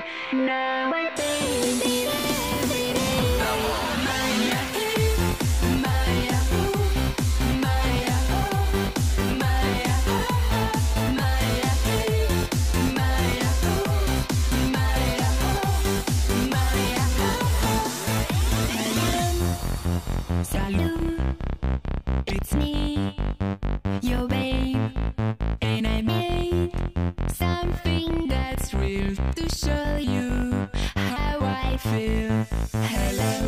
Now I think it every day. Maya, Maya, Maya, Maya, Maya, Maya, Maya, Maya. Salut, it's me, your babe, and I made something that's real to show you how I feel. Hello.